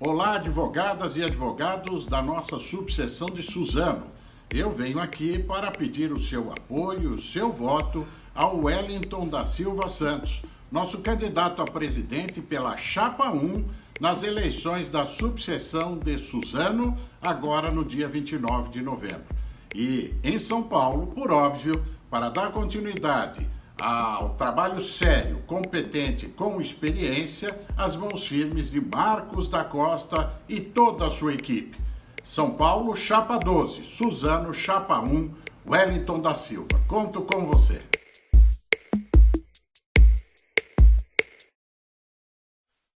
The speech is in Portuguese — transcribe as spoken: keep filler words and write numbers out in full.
Olá, advogadas e advogados da nossa subseção de Suzano. Eu venho aqui para pedir o seu apoio, o seu voto ao Wellington da Silva Santos, nosso candidato a presidente pela Chapa um nas eleições da subseção de Suzano, agora no dia vinte e nove de novembro. E em São Paulo, por óbvio, para dar continuidade ao trabalho sério, competente, com experiência, as mãos firmes de Marcos da Costa e toda a sua equipe. São Paulo, Chapa doze, Suzano, Chapa um, Wellington da Silva. Conto com você.